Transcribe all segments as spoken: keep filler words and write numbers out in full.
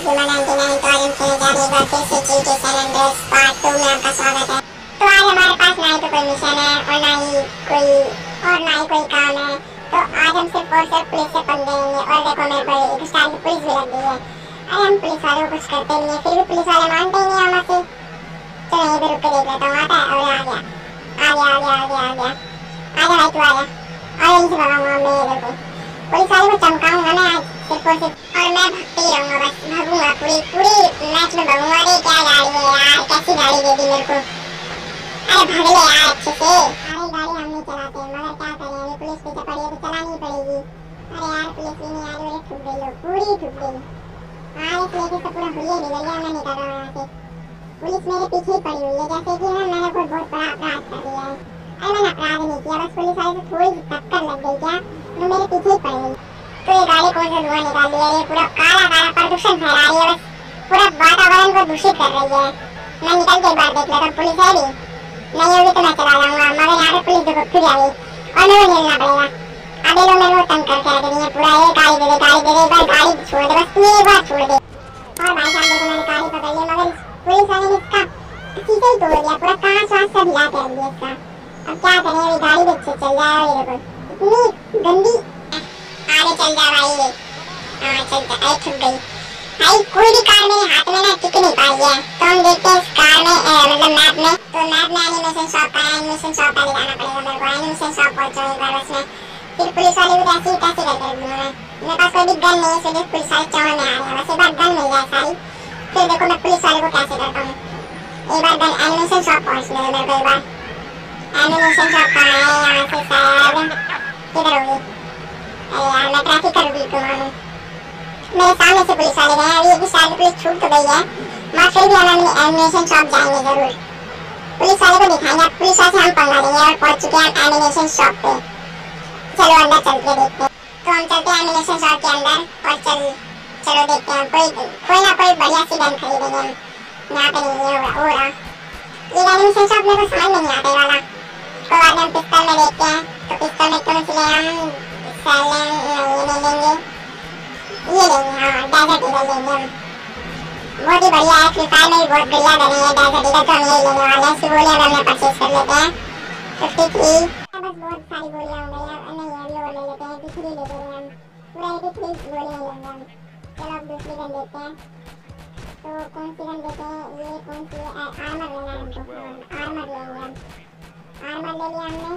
जुमा ninety nine. तो आज हम खेलने जा रहे हैं एक बार फिर से GT San Andreas part two में आपका स्वागत है। तो आज हमारे पास ना ही तो कोई मिशन है और ना ही कोई और ना ही कोई काम है, तो आज हम सिर्फ और सिर्फ पुलिस से पंगे लेंगे। और देखो मेरे पर एक स्टार की पुलिस भी लग गई है। अरे हम पुलिस वालों को कुछ करते नहीं है, फिर भी पुलिस वाले मानते ही नहीं हमसे। चलो यहीं पे रुक के देख लेता हूँ, आता है। और आ गया आ गया आ गया आ गया आ गया आ गया भाई, तू आ गया। और यहीं से भगाऊंगा मैं इधर को, पुलिस वाले को चमकाऊंगा मैं आज सिर्फ और सिर्फ। और मैं भागते ही रहूंगा, बस भागूंगा पूरी पूरी मैच में भागूंगा। अरे क्या गाड़ी है यार, कैसी गाड़ी दे दी मेरे को। अरे भाग ले यार अच्छे से। अरे गाड़ी हम नहीं चलाते मगर क्या करें, अभी पुलिस पीछे पड़ी है तो चलानी ही पड़ेगी। अरे यार पुलिस भी नहीं आ रही, अरे ठुक गई, पूरी ठुक गई। हाँ इस लेके से पूरा हुलिया निकल गया, मैं निकल रहा हूँ यहाँ से। पुलिस मेरे पीछे ही पड़ी हुई है, जैसे कि ना मैंने कोई बहुत बड़ा अपराध कर दिया है। अरे मैंने अपराध नहीं किया, बस पुलिस वाले से थोड़ी सी टक्कर लग गई क्या, तो मेरे पीछे ही पड़ गई। तो ये गाड़ी कौन सा धुआं निकाल रही है, ये पूरा काला काला प्रदूषण फैला रही है, बस पूरा वातावरण को दूषित कर रही है। मैं निकल के एक बार देख लेता हूँ, पुलिस है भी नहीं होगी तो मैं चला जाऊंगा। मगर यहाँ पे पुलिस देखो फिर आ गई और मेरे को हिलना पड़ेगा। अब ये लोग मेरे को तंग करके रख रही है पूरा। ये गाड़ी दे दे गाड़ी दे दे, एक बार गाड़ी छोड़ दे, बस तू एक बार छोड़ दे। और भाई साहब देखो मैंने गाड़ी पकड़ ली, मगर पुलिस वाले ने इसका शीशे ही तोड़ दिया, पूरा कांच वांच सब हिला के रख दिया इसका। अब क्या करें, अभी गाड़ी भी अच्छे चल जाए। और ये देखो इतनी गंदी, आगे चल जा भाई ये। हाँ चल जा, अरे ठुक गई भाई। कोई भी कार मेरे हाथ में ना टिक नहीं पाई है, तो हम देखते हैं इस कार में मतलब मैप में। तो मैप में एनिमेशन शॉप का है, एनिमेशन शॉप पे जाना पड़ेगा मेरे को। एनिमेशन शॉप पहुंचो एक बार बस में। फिर पुलिस वाले भी कैसे कैसे करते हैं उन्होंने, मेरे पास कोई भी गन नहीं है, इसलिए पुलिस वाले चौड़ में आ रहे हैं। बस एक बार गन मिल जाए सारी, फिर देखो मैं पुलिस वाले को कैसे करता हूँ। एक बार गन एनिमेशन शॉप पहुंचने दो मेरे को एक बार। एनिमेशन शॉप कहाँ है, यहाँ से शायद किधर होगी। अरे यार मैं ट्रैफिक का रूट को मानूं, मेरे सामने से पुलिस वाले गए। अभी एक शायद पुलिस छूट तो गई है, मगर फिर भी हम एनिमेशन शॉप जाएंगे जरूर। पुलिस वाले को दिखाएंगे, अब पुलिस वाले से हम पंगा लेंगे। और पहुंच चुके हैं एनिमेशन शॉप पे, चलो अंदर चल के देखते हैं। तो हम चलते हैं एनिमेशन शॉप के अंदर और चल चलो देखते हैं कोई कोई ना कोई बढ़िया सी गन खरीदेंगे हम। यहाँ पे नहीं है हो रहा ये एनिमेशन शॉप, मेरे को समझ में नहीं आता वाला। तो बाद में हम पिस्तौल में देखते हैं, तो पिस्तौल में कौन सी ले हम, साइलेंट ये नहीं लेंगे, ये लेंगे। हाँ डेजर्ट ईगल लेंगे हम, बहुत ही बढ़िया है। फ्री फायर में भी बहुत बढ़िया बने हैं डेजर्ट ईगल, तो हम यही लेने वाले हैं। इसकी गोलियां हमने परचेज कर लेते हैं फिफ्टी थ्री, बस बहुत सारी गोलियां हो गई हैं। नहीं अभी और ले लेते हैं, एटी थ्री ले लेते हैं हम, पूरा एटी थ्री गोलियां लेंगे हम। चलो अब दूसरी गन देखते हैं, तो कौन सी गन देते हैं, ये कौन सी है, आर्मर लेना है हमको। आर्मर लेंगे हम, आर्मर ले लिया हमने।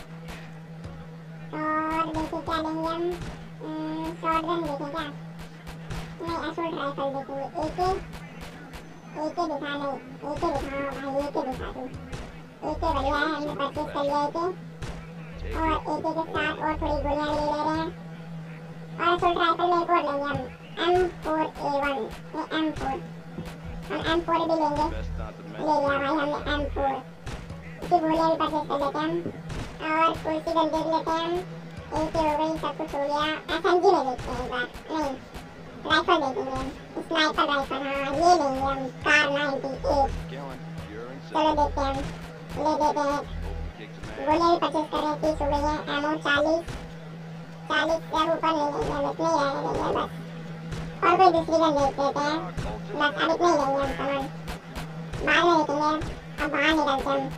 और देखिए क्या लेंगे हम, शॉटगन देखें क्या, नहीं असॉल्ट राइफल देखेंगे। एके एके दिखा, नहीं एके दिखा भाई, एके दिखा दो। एके बढ़िया है, हमने परचेज कर लिया एके। और एके के साथ और थोड़ी गोलियां ले ले रहे हैं। और असॉल्ट राइफल में एक और लेंगे हम, एम फोर ए वन, ये एम फोर, हम एम फोर भी लेंगे। ले लिया भाई हमने एम फोर, इसकी गोलियां भी परचेज कर लेते हैं हम। और कुर्सी गन देख लेते हैं हम, एक हो गई, सब कुछ हो गया। एसएमजी में देखते हैं एक बार, नहीं राइफल देखेंगे हम, स्नाइपर राइफल। हाँ ये लेंगे हम, कार नाइंटी एट। चलो देखते हैं हम, ले देते हैं। गोलियां भी परचेज कर रहे हैं, तीस हो गई है। एमओ चालीस चालीस या ऊपर ले लेंगे हम, इतने ही रहने देंगे बस। और कोई दूसरी गन देख लेते हैं, बस अब इतने ही लेंगे हम सामान, बाद में देखेंगे। अब बाहर निकलते हैं,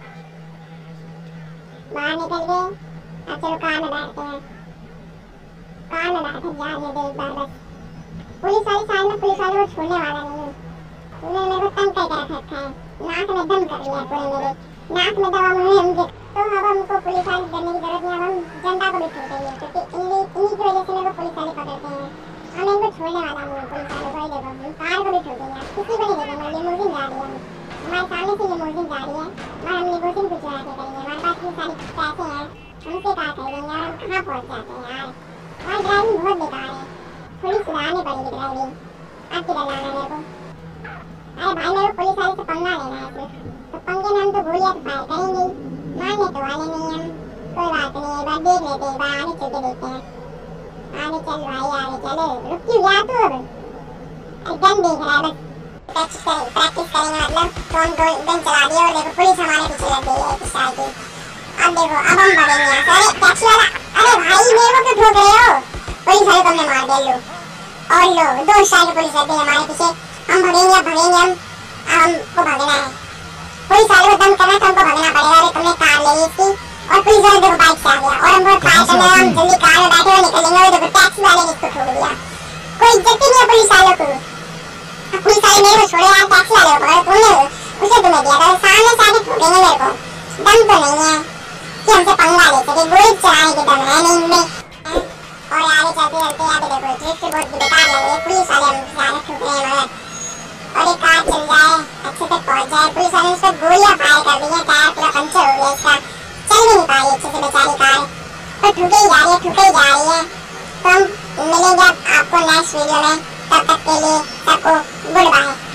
बाहर निकल गए। अब चलो कार में बैठते हैं, कार में बैठे जा रहे दे एक बार बस। पुलिस वाली साइड में पुलिस वाले को छोड़ने वाला नहीं है, उन्होंने मेरे को तंग करके रख रखा है। नाक में दम कर लिया पूरे मेरे, नाक में दवा मुझे मुझे। तो अब हमको पुलिस वाली डरने की जरूरत नहीं, अब हम जनता को भी ठोकेंगे, क्योंकि इन्हीं इन्हीं की वजह से मेरे को पुलिस वाले पकड़ते हैं। हम इनको छोड़ने वाला नहीं है पुलिस वाले को। देखो हम कार को भी ठोकेंगे, किसी को नहीं देखेंगे। लिमोजिन जा रही है, हमारे सामने से लिमोजिन जा रही है, और हम लिमोजिन को चुरा के करेंगे। हमारे पास इतनी सारी पैसे हैं, हमसे कहाँ करेंगे और हम कहाँ पहुँच जाते हैं यार। और ड्राइविंग बहुत बेकार है, थोड़ी सुधारनी पड़ेगी ड्राइविंग। अब किधर जाना है मेरे को, अरे भाई मेरे को पुलिस वाले से पंगा लेना है सिर्फ, तो पंगे में हम तो गोलियां फायर करेंगे, मारने तो वाले नहीं हम। कोई बात नहीं, एक बार देख लेते हैं, एक बार आगे चल के देखते हैं। आगे चल भाई आगे चलो, रुक क्यों गया तू, अब गन देख रहा है बस। प्रैक्टिस करेंगे प्रैक्टिस करेंगे मतलब, तो हम दो गन चला दिए और देखो पुलिस हमारे पीछे लग गई है इस साइड की। अब देखो अब हम बढ़ेंगे यहाँ से। अरे टैक्सी वाला, अरे भाई मेरे को क्यों ठोक रहे हो, पुलिस वाले को हमने मार दिया लो। और लो दो स्टार की पुलिस रहती है हमारे पीछे, हम भगेंगे अब भगेंगे हम हमको भागना है। पुलिस वाले को दम करना तो हमको भागना पड़ेगा। अरे तुमने कार ले ली इसकी और पुलिस वाले देखो बाइक से आ गया और हमको फायर करना है। हम जल्दी कार में बैठे हुए निकलेंगे और देखो टैक्सी वाले ने इसको ठोक दिया। कोई इज्जत ही नहीं है पुलिस वालों को। पुलिस वाले मेरे को छोड़े यार, टैक्सी वाले को पकड़ो, तुमने उसे तुम्हें दिया था सामने से आके ठोकेंगे मेरे को। दम तो नहीं है कि हमसे पंगा ले सके, गोली चलाने की दम है नहीं इनमें। और आगे चलते चलते यहाँ पे देखो ट्रिप बहुत बेकार लग रही है। पुलिस वाले हमसे आगे ठोक रहे हैं मगर और एक कार चल जाए अच्छे तक पहुंच जाए। पुलिस वाले ने उस पर गोलियां फायर कर दी है, टायर पूरा पंचर हो गया इसका, चल भी नहीं पा रही अच्छे से बेचारी कार, तो ठुके ही जा रही है ठुके ही जा रही है। तो हम मिलेंगे आपको नेक्स्ट वीडियो में, तब तक के लिए सबको गुड बाय।